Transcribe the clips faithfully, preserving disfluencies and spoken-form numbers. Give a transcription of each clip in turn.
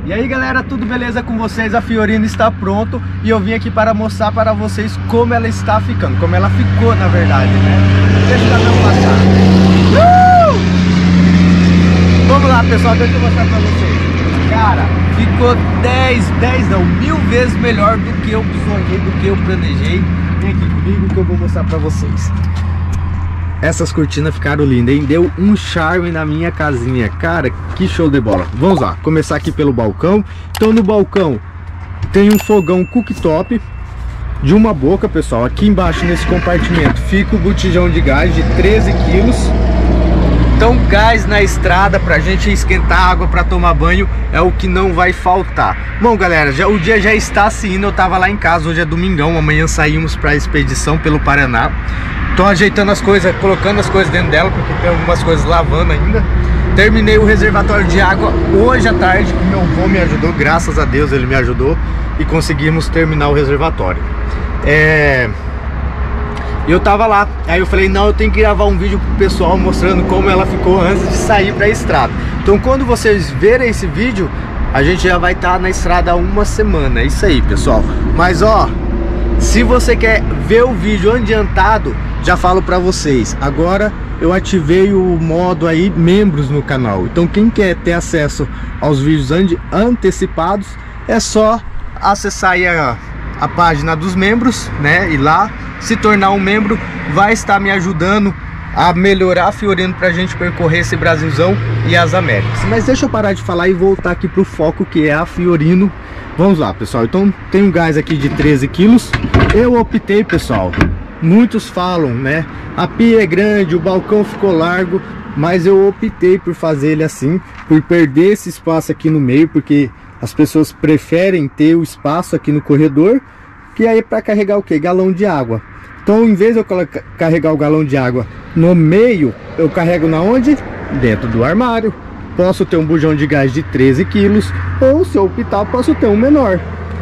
E aí galera, tudo beleza com vocês? A Fiorino está pronto e eu vim aqui para mostrar para vocês como ela está ficando, como ela ficou na verdade, né? Deixa o caminhão passar. Uh! Vamos lá pessoal, deixa eu mostrar para vocês. Cara, ficou dez, dez não, mil vezes melhor do que eu sonhei, do que eu planejei. Vem aqui comigo que eu vou mostrar para vocês. Essas cortinas ficaram lindas, hein? Deu um charme na minha casinha. Cara, que show de bola. Vamos lá, começar aqui pelo balcão. Então no balcão tem um fogão cooktop de uma boca, pessoal. Aqui embaixo nesse compartimento fica o botijão de gás de treze quilos. Então gás na estrada pra gente esquentar água para tomar banho é o que não vai faltar. Bom galera, já, o dia já está se indo. Eu tava lá em casa, hoje é domingão. Amanhã saímos pra expedição pelo Paraná. Tô ajeitando as coisas, colocando as coisas dentro dela, porque tem algumas coisas lavando ainda. Terminei o reservatório de água hoje à tarde, que meu avô me ajudou, graças a Deus ele me ajudou. E conseguimos terminar o reservatório. É... Eu tava lá, aí eu falei, não, eu tenho que gravar um vídeo pro pessoal mostrando como ela ficou antes de sair pra estrada. Então quando vocês verem esse vídeo, a gente já vai estar na estrada há uma semana. É isso aí pessoal. Mas ó, se você quer ver o vídeo adiantado, já falo pra vocês, agora eu ativei o modo aí membros no canal. Então quem quer ter acesso aos vídeos antecipados, é só acessar aí a, a página dos membros, né? E lá se tornar um membro vai estar me ajudando a melhorar a Fiorino pra gente percorrer esse Brasilzão e as Américas. Mas deixa eu parar de falar e voltar aqui pro foco, que é a Fiorino. Vamos lá pessoal, então tem um gás aqui de treze quilos. Eu optei pessoal, muitos falam, né, a pia é grande, o balcão ficou largo, mas eu optei por fazer ele assim, por perder esse espaço aqui no meio, porque as pessoas preferem ter o espaço aqui no corredor, que aí é para carregar o que? Galão de água. Então em vez de eu carregar o galão de água no meio, eu carrego na onde? Dentro do armário. Posso ter um bujão de gás de treze quilos, ou se eu optar posso ter um menor.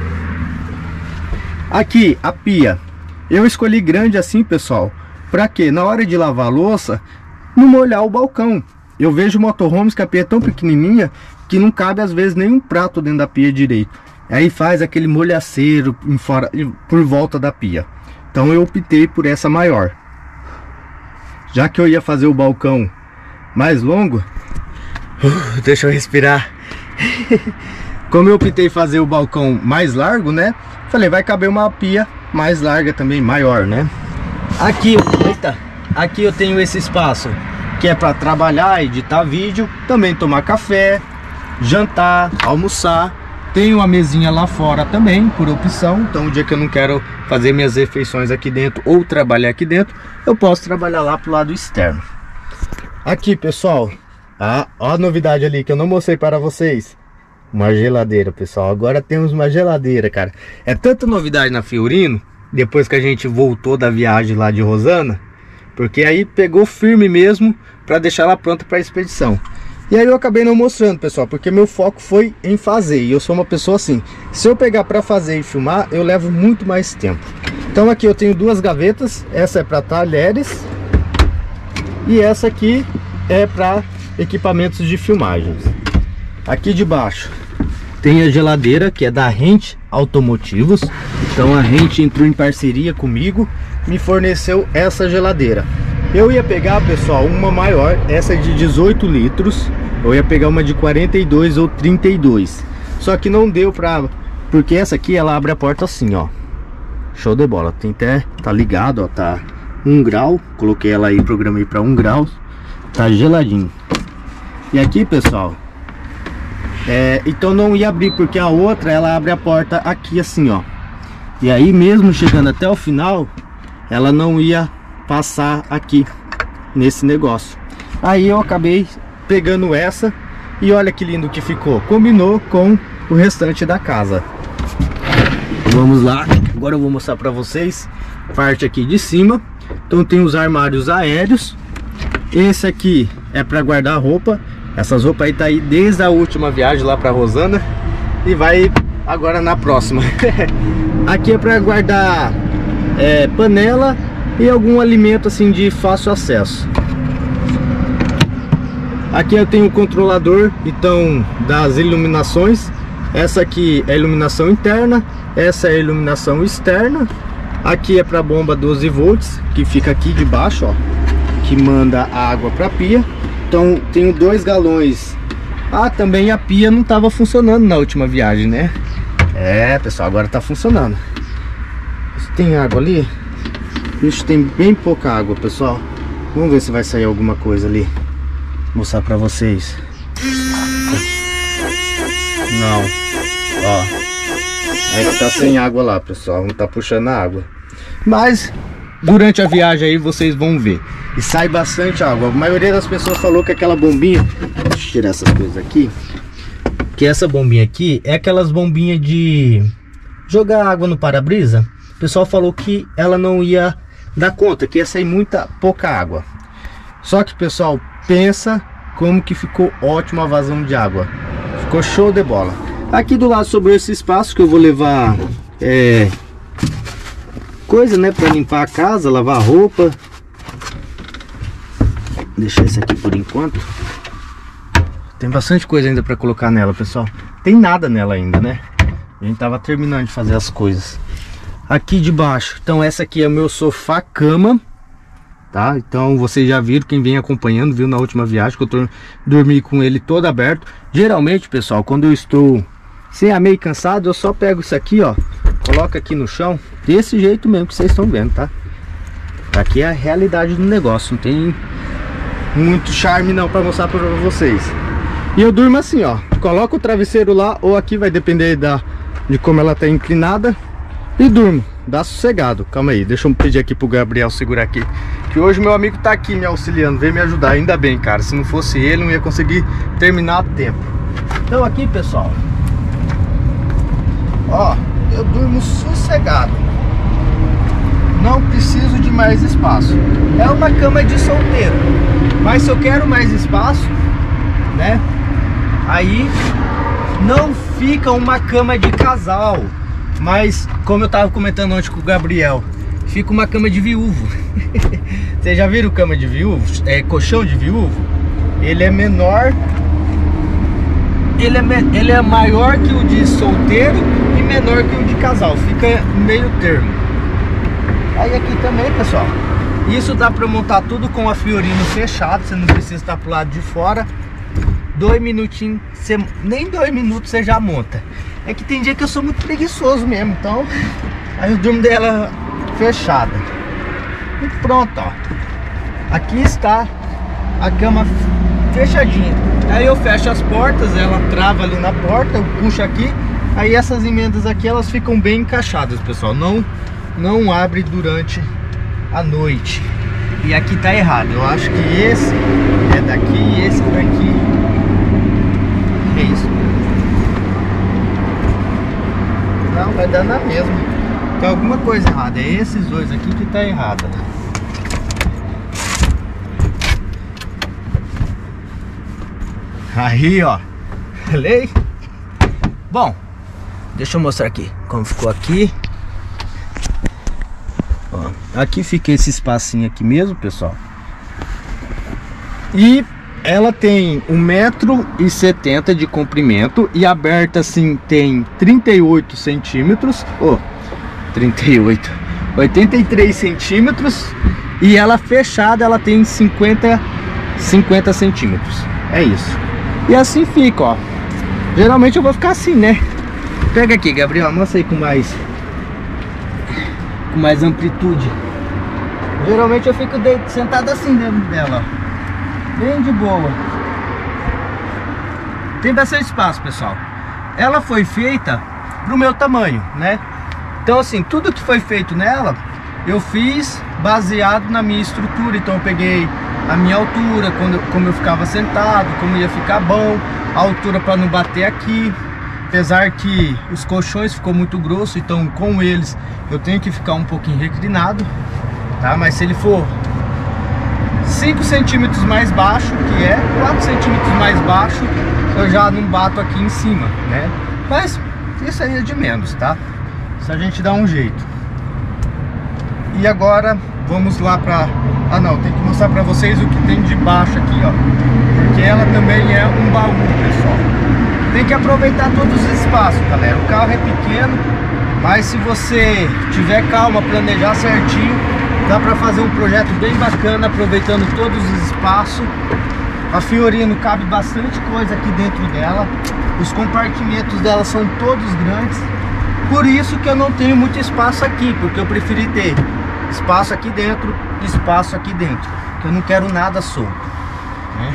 Aqui a pia eu escolhi grande assim pessoal, para que na hora de lavar a louça não molhar o balcão. Eu vejo motorhomes que a pia é tão pequenininha que não cabe às vezes nenhum prato dentro da pia direito. Aí faz aquele molhaceiro em fora, por volta da pia. Então eu optei por essa maior. Já que eu ia fazer o balcão mais longo, uh, deixa eu respirar. Como eu optei fazer o balcão mais largo, né? Falei, vai caber uma pia mais larga também, maior, né? Aqui, eita, aqui eu tenho esse espaço que é para trabalhar, editar vídeo, também tomar café, jantar, almoçar. Tem uma mesinha lá fora também, por opção. Então o dia que eu não quero fazer minhas refeições aqui dentro ou trabalhar aqui dentro, eu posso trabalhar lá pro lado externo. Aqui pessoal, a, ó a novidade ali que eu não mostrei para vocês. Uma geladeira pessoal, agora temos uma geladeira, cara. É tanta novidade na Fiorino, depois que a gente voltou da viagem lá de Rosana, porque aí pegou firme mesmo para deixar ela pronta para a expedição. E aí eu acabei não mostrando pessoal, porque meu foco foi em fazer, e eu sou uma pessoa assim, se eu pegar para fazer e filmar, eu levo muito mais tempo. Então aqui eu tenho duas gavetas, essa é para talheres e essa aqui é para equipamentos de filmagens. Aqui debaixo tem a geladeira, que é da Rent Automotivos. Então a Rent entrou em parceria comigo, me forneceu essa geladeira. Eu ia pegar pessoal uma maior, essa é de dezoito litros. Eu ia pegar uma de quarenta e dois ou trinta e dois, só que não deu pra, porque essa aqui ela abre a porta assim, ó. Show de bola, tem até, tá ligado, ó, tá um grau. Coloquei ela aí, programei para um grau, tá geladinho. E aqui pessoal, é, então não ia abrir, porque a outra ela abre a porta aqui assim, ó. E aí mesmo chegando até o final, ela não ia passar aqui nesse negócio. Aí eu acabei pegando essa, e olha que lindo que ficou. Combinou com o restante da casa. Vamos lá, agora eu vou mostrar para vocês a parte aqui de cima. Então tem os armários aéreos. Esse aqui é para guardar roupa. Essas roupas aí tá aí desde a última viagem lá para Rosana e vai agora na próxima. Aqui é para guardar é, panela e algum alimento assim de fácil acesso. Aqui eu tenho o controlador então das iluminações. Essa aqui é a iluminação interna, essa é a iluminação externa. Aqui é para a bomba doze volts, que fica aqui debaixo, ó, que manda a água para a pia. Então tenho dois galões. Ah, também a pia não estava funcionando na última viagem, né? É, pessoal, agora tá funcionando. Tem água ali? Isso, tem bem pouca água, pessoal. Vamos ver se vai sair alguma coisa ali. Vou mostrar pra vocês. Não. Ó. É que tá sem água lá, pessoal. Não tá puxando a água. Mas durante a viagem aí vocês vão ver. E sai bastante água. A maioria das pessoas falou que aquela bombinha... Deixa eu tirar essas coisas aqui. Que essa bombinha aqui é aquelas bombinhas de jogar água no para-brisa. O pessoal falou que ela não ia dar conta, que ia sair muita pouca água. Só que, pessoal, pensa como que ficou ótima a vazão de água. Ficou show de bola. Aqui do lado sobrou esse espaço que eu vou levar é, coisa, né, para limpar a casa, lavar a roupa. Deixar isso aqui por enquanto. Tem bastante coisa ainda para colocar nela, pessoal. Tem nada nela ainda, né? A gente tava terminando de fazer as coisas. Aqui debaixo, então essa aqui é o meu sofá cama, tá? Então vocês já viram, quem vem acompanhando, viu na última viagem que eu tô, dormi com ele todo aberto. Geralmente, pessoal, quando eu estou sem a meio cansado, eu só pego isso aqui, ó, coloco aqui no chão, desse jeito mesmo que vocês estão vendo, tá? Aqui é a realidade do negócio, não tem muito charme não para mostrar para vocês. E eu durmo assim, ó, coloco o travesseiro lá ou aqui, vai depender da, de como ela tá inclinada. E durmo, dá sossegado. Calma aí, deixa eu pedir aqui pro Gabriel segurar aqui, que hoje meu amigo tá aqui me auxiliando, veio me ajudar. Ainda bem, cara, se não fosse ele não ia conseguir terminar a tempo. Então aqui, pessoal, ó, eu durmo sossegado. Não preciso de mais espaço. É uma cama de solteiro, mas se eu quero mais espaço, né, aí não fica uma cama de casal. Mas, como eu tava comentando antes com o Gabriel, fica uma cama de viúvo. Vocês já viram cama de viúvo? É, colchão de viúvo? Ele é menor. Ele é, me, ele é maior que o de solteiro e menor que o de casal. Fica meio termo. Aí aqui também, pessoal, isso dá pra montar tudo com a Fiorino fechado. Você não precisa estar pro lado de fora. Dois minutinhos, você, nem dois minutos você já monta. É que tem dia que eu sou muito preguiçoso mesmo, então aí eu durmo dela fechada. E pronto, ó. Aqui está a cama fechadinha. Aí eu fecho as portas, ela trava ali na porta, eu puxo aqui. Aí essas emendas aqui, elas ficam bem encaixadas, pessoal. Não, não abre durante a noite. E aqui tá errado. Eu acho que esse é daqui e esse daqui é isso. Não, vai dar na mesma. Tem alguma coisa errada. É esses dois aqui que tá errada. Aí, ó. Falei? Bom, deixa eu mostrar aqui como ficou aqui. Ó, aqui fica esse espacinho aqui mesmo, pessoal. E ela tem um metro e setenta de comprimento e aberta assim tem trinta e oito centímetros, oh, trinta e oito, oitenta e três centímetros, e ela fechada ela tem cinquenta, cinquenta centímetros. É isso. E assim fica, ó. Geralmente eu vou ficar assim, né? Pega aqui, Gabriel, mostra aí com mais com mais amplitude. Geralmente eu fico de, sentado assim dentro dela, ó. Bem de boa. Tem bastante espaço, pessoal. Ela foi feita pro meu tamanho, né? Então assim, tudo que foi feito nela eu fiz baseado na minha estrutura. Então eu peguei a minha altura, quando, como eu ficava sentado, como ia ficar bom, a altura para não bater aqui. Apesar que os colchões ficou muito grosso, então com eles eu tenho que ficar um pouquinho reclinado, tá? Mas se ele for cinco centímetros mais baixo, que é quatro centímetros mais baixo, eu já não bato aqui em cima, né? Mas isso aí é de menos, tá? Isso a gente dá um jeito. E agora vamos lá pra... Ah não, tem que mostrar pra vocês o que tem de baixo aqui, ó. Porque ela também é um baú, pessoal. Tem que aproveitar todos os espaços, galera. O carro é pequeno, mas se você tiver calma, planejar certinho, dá pra fazer um projeto bem bacana, aproveitando todos os espaços. A Fiorino cabe bastante coisa aqui dentro dela. Os compartimentos dela são todos grandes. Por isso que eu não tenho muito espaço aqui, porque eu preferi ter espaço aqui dentro e espaço aqui dentro, que eu não quero nada solto, né?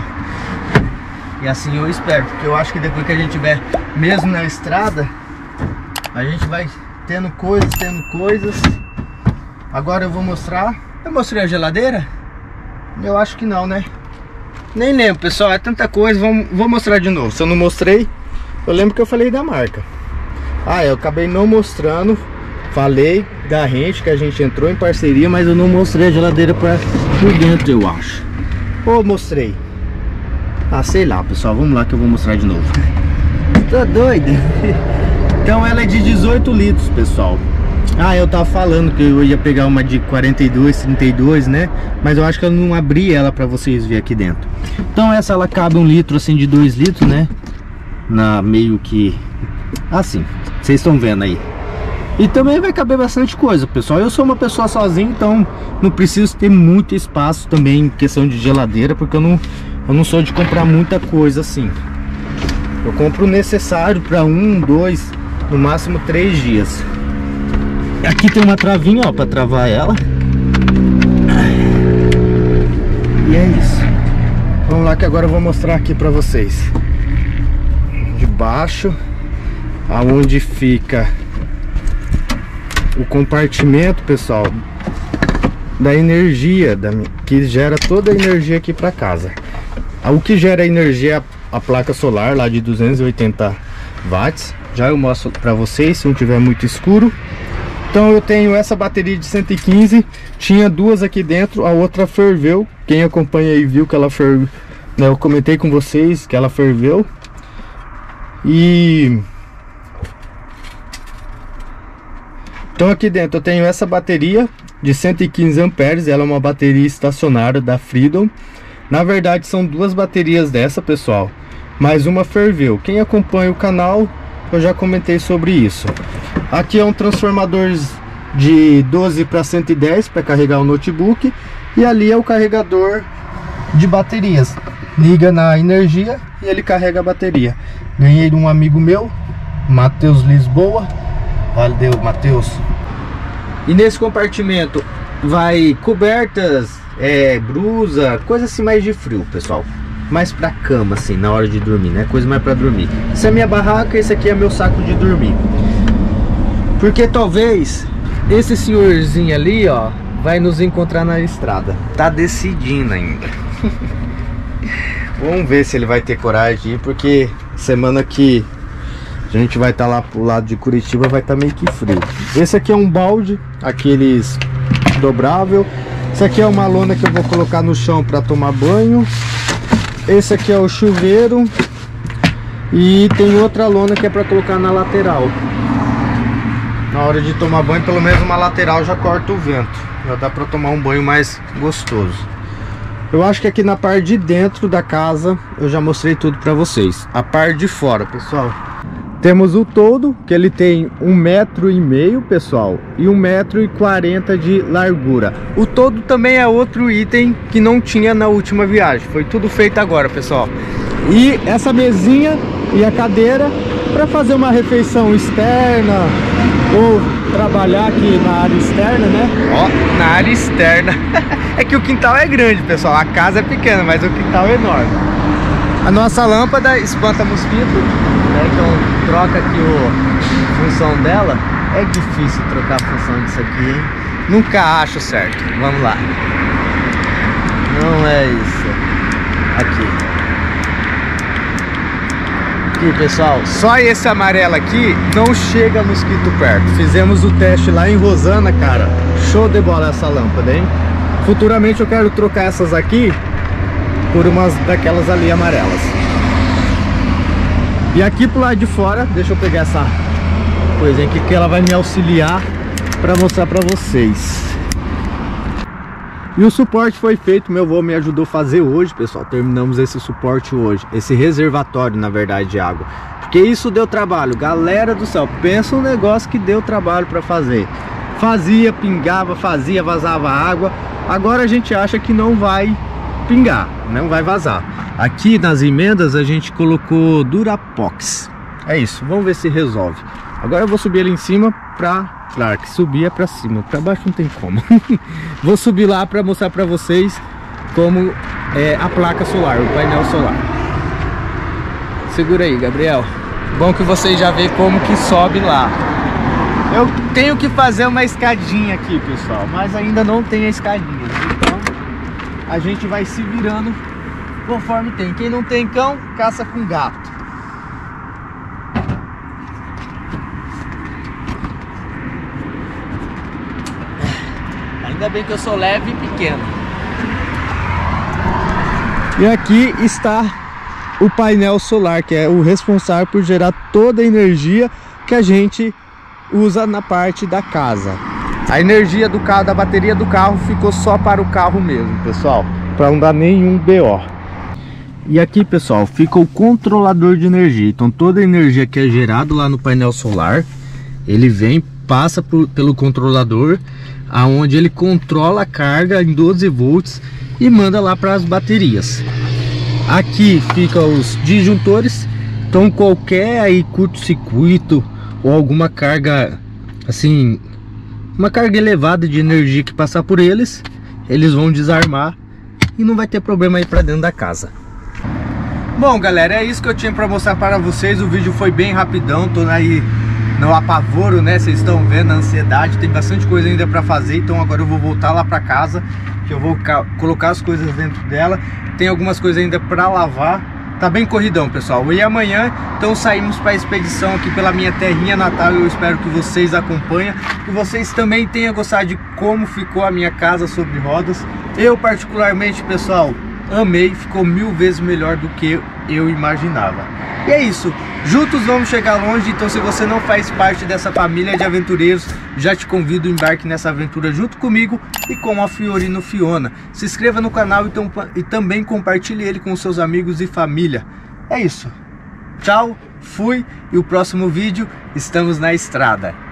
E assim eu espero, porque eu acho que depois que a gente tiver mesmo na estrada, a gente vai tendo coisas, tendo coisas. Agora eu vou mostrar. Eu mostrei a geladeira? Eu acho que não, né? Nem lembro, pessoal, é tanta coisa. Vamos, vou mostrar de novo. Se eu não mostrei, eu lembro que eu falei da marca. Ah, eu acabei não mostrando. Falei da rente que a gente entrou em parceria, mas eu não mostrei a geladeira pra, por dentro, eu acho. Ou mostrei? Ah, sei lá, pessoal. Vamos lá que eu vou mostrar de novo. Tô doido. Então ela é de dezoito litros, pessoal. Ah, eu tava falando que eu ia pegar uma de quarenta e dois, trinta e dois, né? Mas eu acho que eu não abri ela pra vocês verem aqui dentro. Então essa ela cabe um litro assim de dois litros, né? Na meio que... assim, vocês estão vendo aí. E também vai caber bastante coisa, pessoal. Eu sou uma pessoa sozinha, então não preciso ter muito espaço também em questão de geladeira, porque eu não, eu não sou de comprar muita coisa assim. Eu compro o necessário para um, dois, no máximo três dias. Aqui tem uma travinha, ó, para travar ela. E é isso. Vamos lá que agora eu vou mostrar aqui para vocês. De baixo, aonde fica o compartimento, pessoal, da energia, da, que gera toda a energia aqui para casa. O que gera energia é a placa solar lá de duzentos e oitenta watts. Já eu mostro para vocês se não tiver muito escuro. Então eu tenho essa bateria de cento e quinze, tinha duas aqui dentro, a outra ferveu. Quem acompanha aí viu que ela ferveu, né? Eu comentei com vocês que ela ferveu. E então aqui dentro eu tenho essa bateria de cento e quinze amperes, ela é uma bateria estacionária da Freedom. Na verdade são duas baterias dessa, pessoal, mas uma ferveu. Quem acompanha o canal, eu já comentei sobre isso. Aqui é um transformador de doze para cento e dez para carregar o notebook. E ali é o carregador de baterias. Liga na energia e ele carrega a bateria. Ganhei de um amigo meu, Matheus Lisboa. Valeu, Matheus. E nesse compartimento vai cobertas, é, brusa, coisa assim mais de frio, pessoal. Mais pra cama, assim, na hora de dormir, né? Coisa mais pra dormir. Essa é a minha barraca, esse aqui é meu saco de dormir. Porque talvez esse senhorzinho ali, ó, vai nos encontrar na estrada. Tá decidindo ainda. Vamos ver se ele vai ter coragem de ir, porque semana que a gente vai estar tá lá pro lado de Curitiba vai estar tá meio que frio. Esse aqui é um balde, aqueles dobrável. Esse aqui é uma lona que eu vou colocar no chão para tomar banho. Esse aqui é o chuveiro. E tem outra lona que é para colocar na lateral. Na hora de tomar banho, pelo menos uma lateral já corta o vento. Já dá para tomar um banho mais gostoso. Eu acho que aqui na parte de dentro da casa eu já mostrei tudo para vocês. A parte de fora, pessoal, temos o todo, que ele tem um metro e meio, pessoal, e um metro e quarenta de largura. O todo também é outro item que não tinha na última viagem. Foi tudo feito agora, pessoal. E essa mesinha e a cadeira para fazer uma refeição externa ou trabalhar aqui na área externa, né? Ó, na área externa. É que o quintal é grande, pessoal. A casa é pequena, mas o quintal é enorme. A nossa lâmpada espanta mosquito, né? Então troca aqui o, a função dela. É difícil trocar a função disso aqui, hein? Nunca acho certo. Vamos lá. Não é isso. Aqui. Aqui, pessoal, só esse amarelo aqui não chega mosquito perto. Fizemos o teste lá em Rosana, cara. Show de bola essa lâmpada, hein? Futuramente eu quero trocar essas aqui por umas daquelas ali amarelas. E aqui pro lado de fora, deixa eu pegar essa coisinha aqui que ela vai me auxiliar para mostrar para vocês. E o suporte foi feito, meu avô me ajudou a fazer hoje, pessoal. Terminamos esse suporte hoje, esse reservatório, na verdade, de água. Porque isso deu trabalho, galera do céu. Pensa um negócio que deu trabalho para fazer. Fazia, pingava, fazia, vazava água. Agora a gente acha que não vai pingar, não vai vazar. Aqui nas emendas a gente colocou Durapox. É isso, vamos ver se resolve. Agora eu vou subir ali em cima pra... Claro que subir é pra cima, pra baixo não tem como. Vou subir lá pra mostrar pra vocês como é a placa solar, o painel solar. Segura aí, Gabriel. Bom que vocês já vê como que sobe lá. Eu tenho que fazer uma escadinha aqui, pessoal, mas ainda não tem a escadinha. Então a gente vai se virando conforme tem. Quem não tem cão, caça com gato. Ainda bem que eu sou leve e pequeno. E aqui está o painel solar, que é o responsável por gerar toda a energia que a gente usa na parte da casa. A energia do carro, da bateria do carro, ficou só para o carro mesmo, pessoal, para não dar nenhum B O. E aqui, pessoal, fica o controlador de energia. Então toda a energia que é gerada lá no painel solar, ele vem, passa por, pelo controlador, aonde ele controla a carga em doze volts e manda lá para as baterias. Aqui ficam os disjuntores. Então qualquer aí curto-circuito ou alguma carga assim, uma carga elevada de energia que passar por eles, eles vão desarmar e não vai ter problema aí para dentro da casa. Bom, galera, é isso que eu tinha para mostrar para vocês. O vídeo foi bem rapidão, tô aí no apavoro, né? Vocês estão vendo a ansiedade, tem bastante coisa ainda para fazer. Então agora eu vou voltar lá para casa, que eu vou colocar as coisas dentro dela. Tem algumas coisas ainda para lavar. Tá bem corridão, pessoal. E amanhã, então, saímos para a expedição aqui pela minha terrinha natal. Eu espero que vocês acompanhem, que vocês também tenham gostado de como ficou a minha casa sobre rodas. Eu particularmente, pessoal, amei. Ficou mil vezes melhor do que eu imaginava. E é isso, juntos vamos chegar longe. Então se você não faz parte dessa família de aventureiros, já te convido a embarque nessa aventura junto comigo e com a Fiorino Fiona. Se inscreva no canal então, e também compartilhe ele com seus amigos e família. É isso, tchau, fui, e o próximo vídeo estamos na estrada.